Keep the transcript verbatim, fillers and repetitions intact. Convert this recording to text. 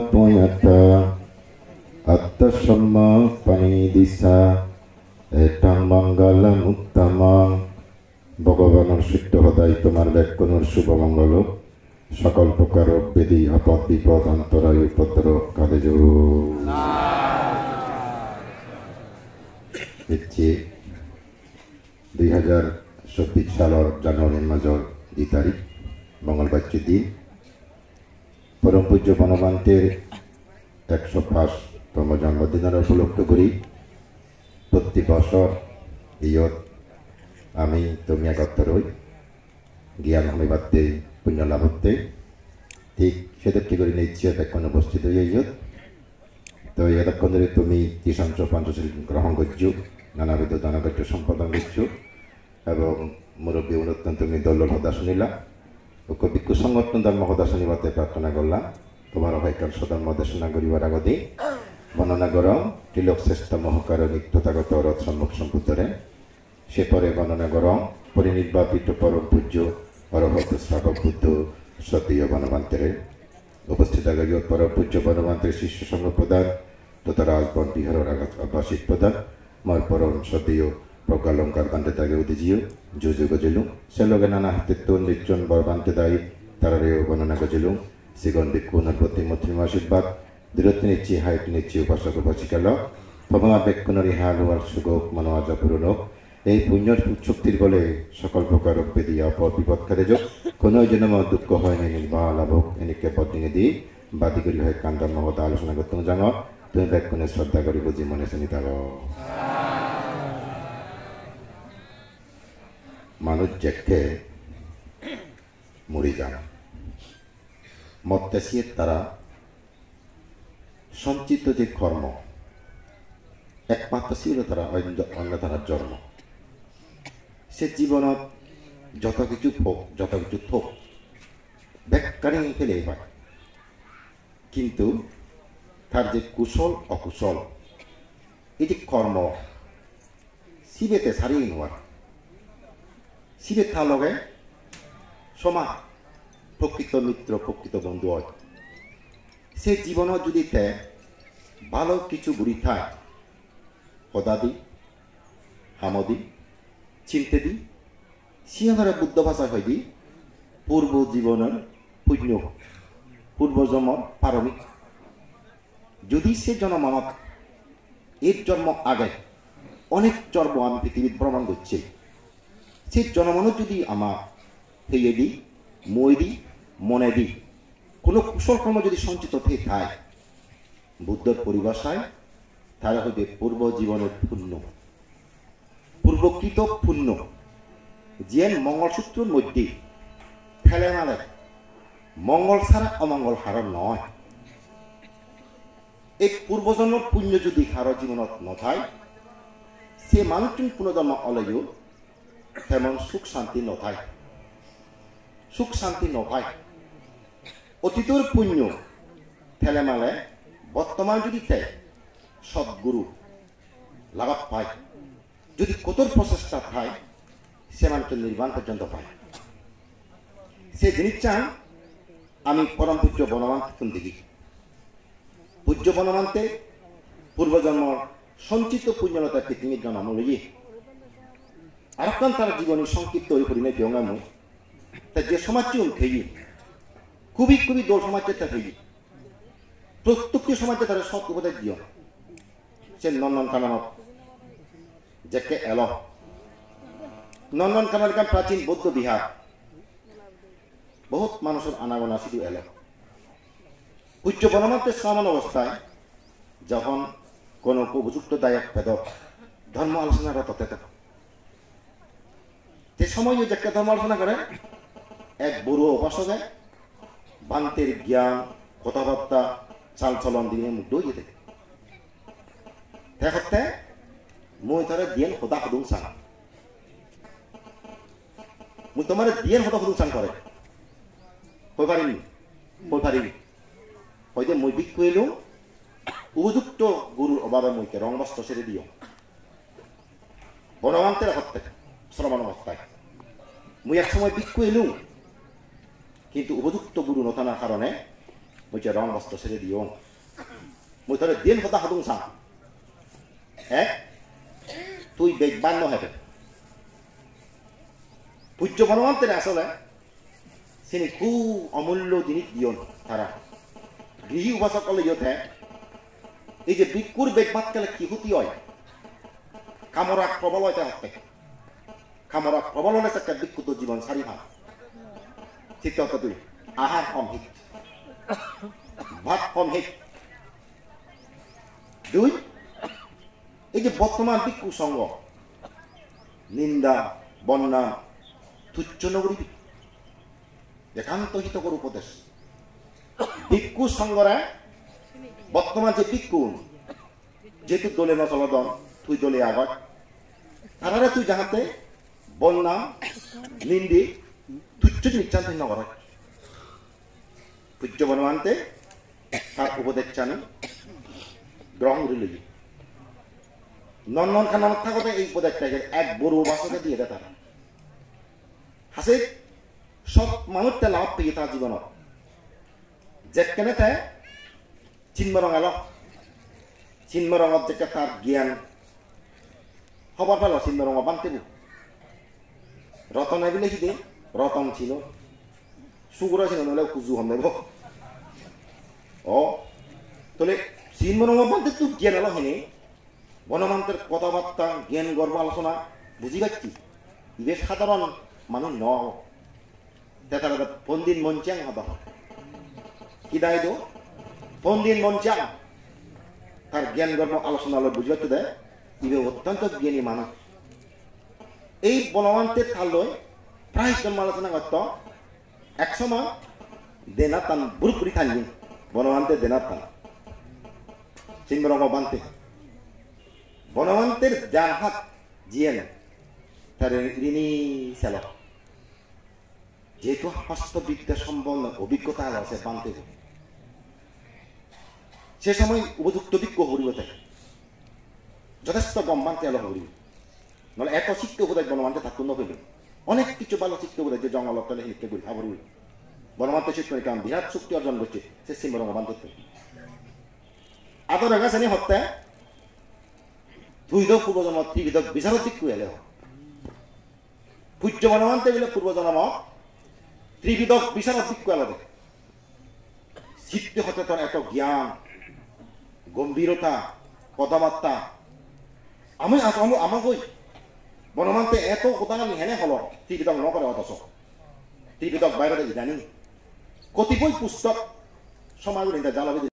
পয়াতা আত্মসম্মা পানি দিশা এটাং মঙ্গলম উত্তমং ভগবানের সত্য সদায় তোমার ব্যাকুণর শুভ মঙ্গল সকল প্রকার বেদি আপদ বিপদ অন্তরায় উপদ্রব কাঁদে হচ্ছে দুই হাজার চব্বিশ সালের জানুয়ারি মাসের দুই তারিখ মঙ্গলবার দিন পরম পূজ্য বনবান্তের একশো পাঁচতম জন্মদিনের উপলক্ষ করি প্রতি বছর ইয়ত আমি তুমি একত্র হই জ্ঞান হমিবাদতে পুণ্য লাভ হতে ঠিক সেদেরকে করে নিচ্ছে এতক্ষণ উপস্থিত হয়ে ইয়ত তো এতক্ষণ ধরে তুমি ত্রিশাংশ পঞ্চশীল গ্রহণ করছো নানাবিধ দানকার্য সম্পাদন করছো এবং মুরব্বী অনুত্তন তুমি দল হদা শুনিলা ভিক্ষু সংগঠন ধর্ম হদা শুনিবাতে প্রার্থনা করলাম তোমার অভাইকার সধর্ম দেশনা করিবার আগতে বর্ণনা কর তিলক শ্রেষ্ঠ মহকার নিত্যতাগত রথ সম্মুখ সম্পুতরে সে পরে বর্ণনা কর পরিনির্বাপিত পরম পূজ্য অরহত শ্রাবক বুদ্ধ সতীয় বনবান্তরে উপস্থিত আগে পরম পূজ্য বনবান্তের শিষ্য সংঘ প্রদান তথা রাজবন বিহারের আবাসিক প্রদান মর পরম সতীয় প্রজ্ঞালঙ্কার বান্তে তাকে উদিজিও যুজু গজেলু সে লোকে নানা হাতে তো নির্জন বরবান্তে দায়ী তারারেও বর্ণনা গজেলু শ্রীগণ ভিক্ষু নরপতি মৈত্রী আশীর্বাদ দূরত্ব নিচ্ছি হাইট নিচ্ছি উপাসক উপাসিকাল ভগবান বেক্ষণের ইহাল হওয়ার সুযোগ মনোয়াজা পূরণ এই পুণ্যর শক্তির বলে সকল প্রকার বেদি অপর বিপদ কাটে যোগ কোনো জন্য দুঃখ হয় নাই নির্বাহ লাভ এনেকে পদ্মিনী দি বাদি করি হয় কান্দার মহতা আলোচনা করতে জানো তুমি বেক্ষণের শ্রদ্ধা করি বুঝি মনে শুনি তার মানুষ যেকে মরি যান মত্তেসিয়ে তারা সঞ্চিত যে কর্ম একমাত্র ছিল তারা অন্য তারা জন্ম সে জীবনত যত কিছু হোক যত কিছু থোক ব্যাখ্যানে ফেলে এবার কিন্তু তার যে কুশল অকুশল এই যে কর্ম শিবেতে সারিয়ে নেওয়ার শিবের তার লগে সমান প্রকৃত মিত্র প্রকৃত বন্ধু হয় সে জীবনত যদি তে ভালো কিছু গুড়ি থাকে সদাদি হামদি চিন্তে দি সিংহরে বুদ্ধ ভাষা হয় দি পূর্ব জীবনের পুণ্য পূর্বজন্মর পারমিক যদি সে জন্ম আমার এর জন্ম আগে অনেক জন্ম আমি পৃথিবীর ভ্রমণ করছি সে জন্মানো যদি আমার হইয়ে দিই মই দিই মনে দিই কোনো কুশল কর্ম যদি সঞ্চিত থেকে থাকে বুদ্ধর পরিভাষায় তারা হইবে পূর্ব জীবনের পুণ্য পূর্বকৃত পুণ্য যে মঙ্গলসূত্রের মধ্যে ফেলে মালে মঙ্গল ছাড়া অমঙ্গল হার নয় এই পূর্বজন্মের পুণ্য যদি কারো জীবনত নথায় সে মানুষজন পুনর্জন্ম অলয়ও তেমন সুখ শান্তি নথায় সুখ শান্তি নপায় অতীতর পুণ্য ঠেলে মালে বর্তমান যদি দেয় সদ্গুরু লাভ পায় যদি কতর প্রচেষ্টা পায় সে মানুষের নির্বাণ পর্যন্ত পায় সে জিনিস চান আমি পরম পূজ্য বনবান্ত দেখি পূজ্য বনবান্তে পূর্বজন্ম সঞ্চিত পুণ্যলতা পৃথিবীর জন্ম লইয়ে আর তার জীবনী সংক্ষিপ্ত ওই করি নাই ব্যঙ্গামু তা যে সমাজটি খেয়ে খুবই খুবই দোল সমাজের তা খেয়ে প্রত্যেকটি সমাজে তারা সৎ উপদেশ দিও সে নন্দন কাননত যেকে এল নন্দন কানন প্রাচীন বৌদ্ধ বিহার বহুত মানুষের আনাগোনা শুধু এল উচ্চ বনমান্তের সমান অবস্থায় যখন কোন উপযুক্ত দায়ক বেদক ধর্ম আলোচনারত থাকে যে সময় যাকে ধর্ম আলোচনা করে এক বুড়ো উপাসকে বান্তের জ্ঞান কথাবার্তা চাল চলন দিয়ে মুগ্ধ হয়ে যেতে দেখতে মই তারে দিয়েন সদা সদুং চাং মই তোমার দিয়েন সদা সদুং চাং করে কই পারিনি কই পারিনি হয়তো মই বিক কইলো উপযুক্ত গুরুর অভাবে মইকে রং বস্ত্র ছেড়ে দিও বনবান্তের হত্যা শ্রমণ অবস্থায় মুই এক সময় বিক্ষু এলু কিন্তু উপযুক্ত গুরু নথানার কারণে মই যে রং বস্ত্র ছেড়ে দিও মই তোর দিন কথা হাতুং চাম হ্যাঁ তুই বেগবান নহে পূজ্য বনবন্তের আসলে সিনি খুব অমূল্য জিনিস দিও তারা গৃহী উপাসক কলে ইয়তে এই যে ভিক্ষুর বেগবাদ গেলে কি ক্ষতি হয় কামরাক প্রবল হইতে হতে কামরাক প্রবল হলে একটা ভিক্ষুত জীবন সারি ভাব ঠিক তো তুই আহার কম হিট ভাত কম হিট দুই এই যে বর্তমান ভিক্ষু সঙ্গ নিন্দা বন্যা তুচ্ছ নগরী একান্ত হিতকর উপদেশ ভিক্ষু সঙ্গরা বর্তমান যে ভিক্ষু যেহেতু দলে নচলদন তুই দলে আগত তারা তুই যাহাতে বন্যা নিন্দি তুচ্ছ নিচ্ছান্ত নগর পূজ্য বনমান্তে তার উপদেশ জানি গ্রহণ করে লই নন্দন খানার থাকতে এই উপদেশটাকে এক বড় বাসকে দিয়ে দেয় তারা হাসে সব মানুষটা লাভ পেয়ে তার জীবন যেখানে তাই চিন্মরং এল চিন্মরঙত যেটা তার জ্ঞান খবর পেল চিন্মরঙ বানতেব রতন এগুলো কি রতন ছিল সুগুরা ছিল নহলে কুজু হম নেব ও তাহলে চিন্মরঙ বানতে তুই জ্ঞান এলো হেনে বনমান্তের কথাবার্তা জ্ঞান গর্ব আলোচনা বুঝি পাচ্ছি বেশ সাধারণ মানুষ ন তারা পন্দিন মঞ্চাং হবা কি দায় দো পন্দিন মঞ্চাং তার জ্ঞান গর্ব আলোচনা বুঝি পাচ্ছি দেয় ইবে অত্যন্ত জ্ঞানী মানুষ এই বনমান্তের থালয় প্রায় জন্ম আলোচনা করত এক সময় দেনা তান বুরপুরি থাননি বনমান্তের দেনা তান চিন্মরঙ বানতে বনমান্তের যার হাত জিয়েন তার ঋণী ছিল যেহেতু হস্তবিদ্যা সম্পন্ন অভিজ্ঞতা আছে বানতে সে সময় উপযুক্ত বিজ্ঞ হরিব থাকে যথেষ্ট গম বানতে আলো হরিব নহলে এত শিক্ষা উপদেশ বনমান্তে থাকুন নকরিব অনেক কিছু ভালো শিক্ষা উপদেশ যে জঙ্গলত তলে শিক্ষা করি ভাবরিব বনমান্তে শিক্ষা কারণ বিরাট শক্তি অর্জন করছে সে চিন্মরঙ বানতে আদর রেগাছানি হত্যা তুই তো পূর্বজন্ম ত্রিবিধ বিচার দিকু এলে পূজ্য বনমান্তে বলে পূর্বজন্ম ত্রিবিধ বিচার দিকু এলে চিত্তে হতে তোর এত জ্ঞান গম্ভীরতা কথাবার্তা আমি আমার কই বনমান্তে এত কথা হেনে হল ত্রিবিধক নকরে অথচ ত্রিবিধক বাইরে জানি কতিপয় পুস্তক সমাজ জালাবি